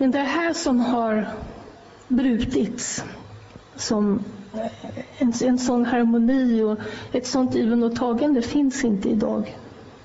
Men det här som har brutits, som en sån harmoni och ett sånt givande och tagande finns inte idag.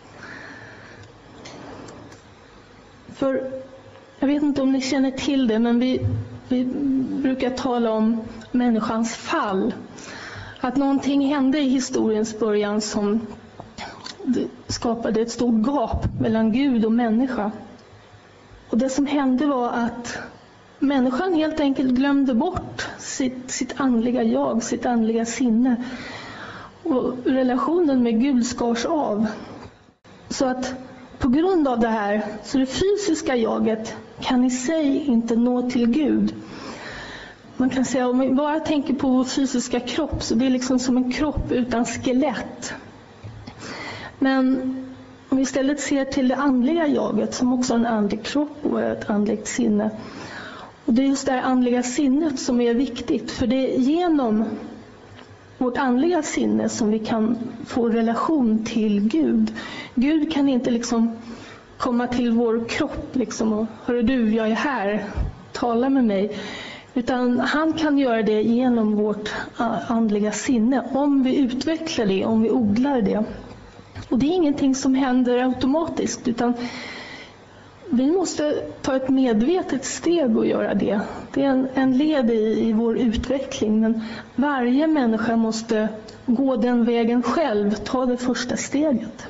För jag vet inte om ni känner till det, men vi brukar tala om människans fall. Att någonting hände i historiens början som skapade ett stort gap mellan Gud och människa. Och det som hände var att människan helt enkelt glömde bort sitt andliga jag, sitt andliga sinne. Och relationen med Gud skars av. Så att på grund av det här, så det fysiska jaget kan i sig inte nå till Gud. Man kan säga, om vi bara tänker på vår fysiska kropp, så det är liksom som en kropp utan skelett. Men om vi istället ser till det andliga jaget, som också är en andlig kropp och ett andligt sinne. Och det är just det här andliga sinnet som är viktigt, för det är genom vårt andliga sinne som vi kan få relation till Gud. Gud kan inte liksom komma till vår kropp liksom och hörru du, jag är här, tala med mig. Utan han kan göra det genom vårt andliga sinne, om vi utvecklar det, om vi odlar det. Och det är ingenting som händer automatiskt, utan vi måste ta ett medvetet steg och göra det. Det är en led i vår utveckling, men varje människa måste gå den vägen själv, ta det första steget.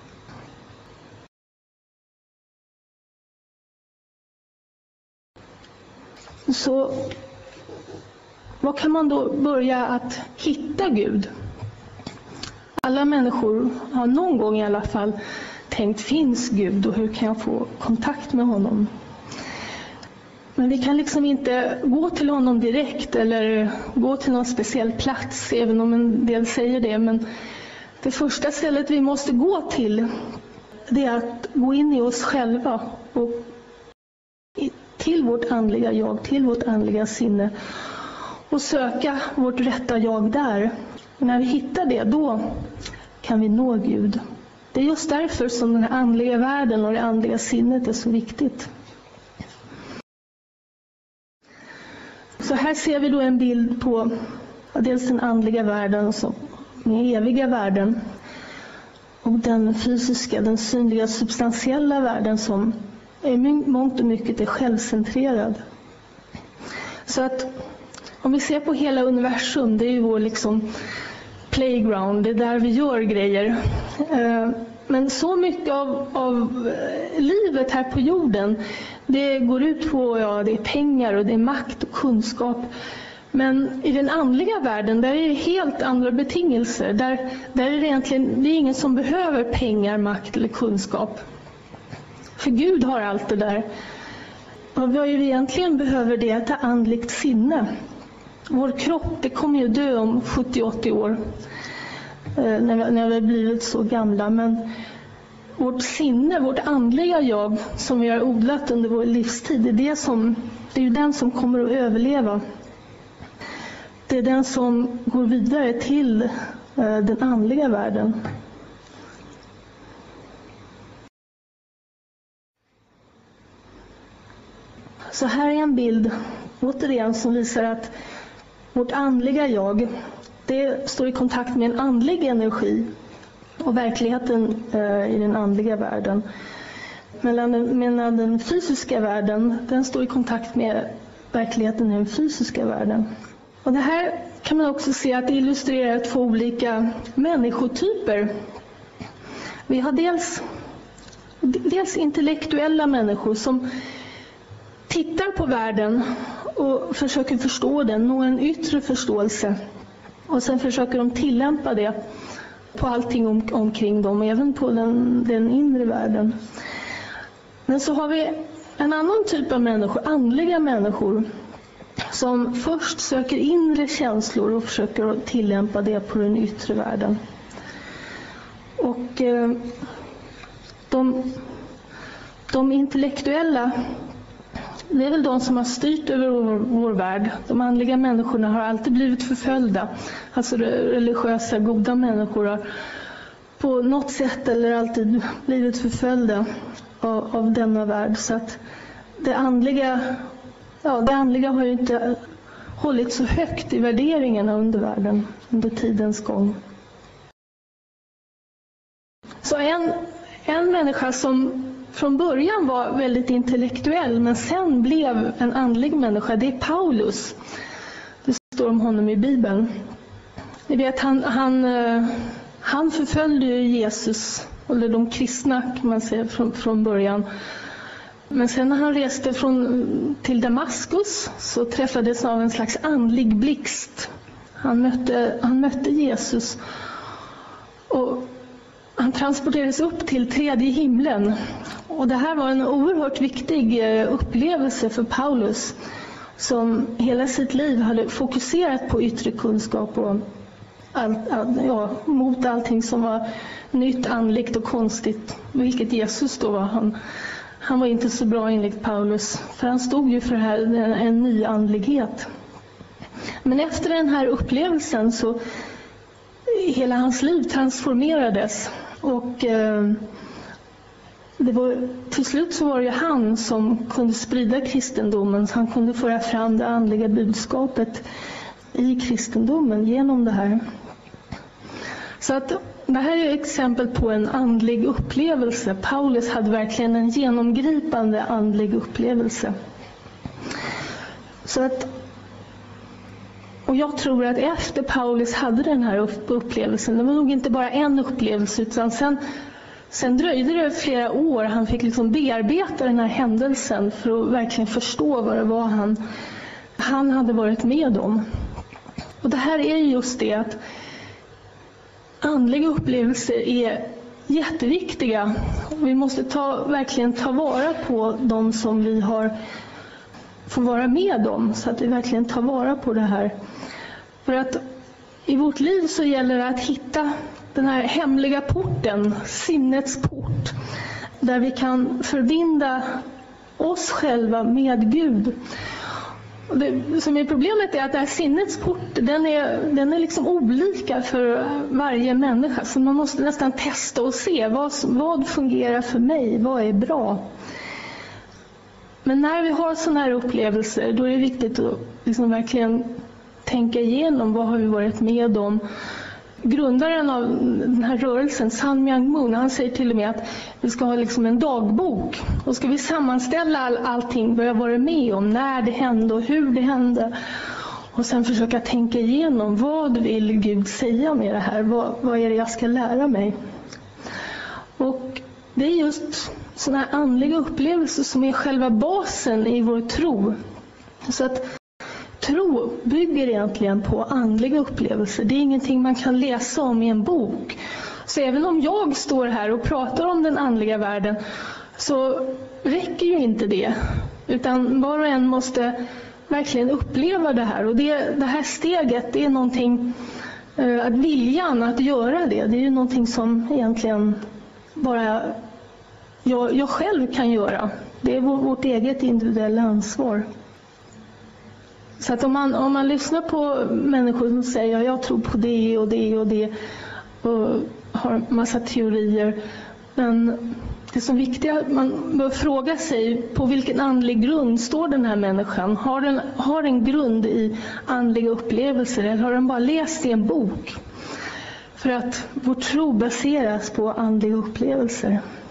Så vad kan man då börja att hitta Gud? Alla människor har någon gång i alla fall tänkt, finns Gud och hur kan jag få kontakt med honom? Men vi kan liksom inte gå till honom direkt eller gå till någon speciell plats, även om en del säger det. Men det första stället vi måste gå till, det är att gå in i oss själva och till vårt andliga jag, till vårt andliga sinne och söka vårt rätta jag där. Och när vi hittar det, då kan vi nå Gud. Det är just därför som den här andliga världen och det andliga sinnet är så viktigt. Så här ser vi då en bild på dels den andliga världen, som den eviga världen, och den fysiska, den synliga, substantiella världen som i mångt och mycket är självcentrerad. Så att om vi ser på hela universum, det är ju vår liksom playground, det är där vi gör grejer. Men så mycket av livet här på jorden, det går ut på, det är pengar och det är makt och kunskap. Men i den andliga världen, där är det helt andra betingelser. Där är det egentligen, det är ingen som behöver pengar, makt eller kunskap. För Gud har allt det där. Och vad vi egentligen behöver, det är ett andligt sinne. Vår kropp, det kommer ju dö om 70-80 år. När vi har blivit så gamla. Men vårt sinne, vårt andliga jag som vi har odlat under vår livstid, det är ju den som kommer att överleva. Det är den som går vidare till den andliga världen. Så här är en bild återigen som visar att vårt andliga jag, det står i kontakt med en andlig energi och verkligheten i den andliga världen. Medan den fysiska världen, den står i kontakt med verkligheten i den fysiska världen. Och det här kan man också se att det illustrerar två olika människotyper. Vi har dels intellektuella människor som tittar på världen och försöker förstå den, nå en yttre förståelse. Och sen försöker de tillämpa det på allting omkring dem, även på den inre världen. Men så har vi en annan typ av människor, andliga människor, som först söker inre känslor och försöker tillämpa det på den yttre världen. Och de intellektuella, det är väl de som har styrt över vår värld. De andliga människorna har alltid blivit förföljda. Alltså religiösa, goda människor har på något sätt eller alltid blivit förföljda av denna värld. Så att det andliga har ju inte hållit så högt i värderingarna under världen, under tidens gång. Så en människa som från början var väldigt intellektuell men sen blev en andlig människa, det är Paulus. Det står om honom i Bibeln. Ni vet, han förföljde ju Jesus, eller de kristna kan man säga från början. Men sen när han reste till Damaskus så träffades han av en slags andlig blixt. Han mötte Jesus och han transporterades upp till 3:e himlen. Och det här var en oerhört viktig upplevelse för Paulus, som hela sitt liv hade fokuserat på yttre kunskap och mot allting som var nytt, andligt och konstigt, vilket Jesus då var. Han var inte så bra enligt Paulus, för han stod ju för en ny andlighet. Men efter den här upplevelsen så hela hans liv transformerades, och till slut så var det ju han som kunde sprida kristendomen, så han kunde föra fram det andliga budskapet i kristendomen genom det här. Så att det här är ett exempel på en andlig upplevelse. Paulus hade verkligen en genomgripande andlig upplevelse. Och jag tror att efter Paulus hade den här upplevelsen, det var nog inte bara en upplevelse, utan sen dröjde det flera år. Han fick liksom bearbeta den här händelsen för att verkligen förstå vad det var han hade varit med om. Och det här är just det, att andliga upplevelser är jätteviktiga. Vi måste verkligen ta vara på de som vi får vara med om, så att vi verkligen tar vara på det här. För att i vårt liv så gäller det att hitta den här hemliga porten, sinnets port, där vi kan förbinda oss själva med Gud. Och det som är problemet är att det här sinnets port, den är liksom olika för varje människa. Så man måste nästan testa och se vad fungerar för mig, vad är bra. Men när vi har sådana här upplevelser, då är det viktigt att liksom verkligen tänka igenom vad har vi varit med om. Grundaren av den här rörelsen, Sun Myung Moon, han säger till och med att vi ska ha liksom en dagbok. Och ska vi sammanställa allting vad jag varit med om, när det hände och hur det hände. Och sen försöka tänka igenom, vad vill Gud säga med det här? Vad är det jag ska lära mig? Och det är just sådana här andliga upplevelser som är själva basen i vår tro. Så att tro bygger egentligen på andliga upplevelser. Det är ingenting man kan läsa om i en bok. Så även om jag står här och pratar om den andliga världen, så räcker ju inte det. Utan var och en måste verkligen uppleva det här. Och det här steget, det är någonting, att viljan att göra det är ju någonting som egentligen bara jag själv kan göra. Det är vårt eget individuella ansvar. Så att om man lyssnar på människor som säger jag tror på det och det och det och har massa teorier, men det som är viktigt är att man bör fråga sig, på vilken andlig grund står den här människan? Har den grund i andliga upplevelser, eller har den bara läst i en bok? För att vår tro baseras på andliga upplevelser.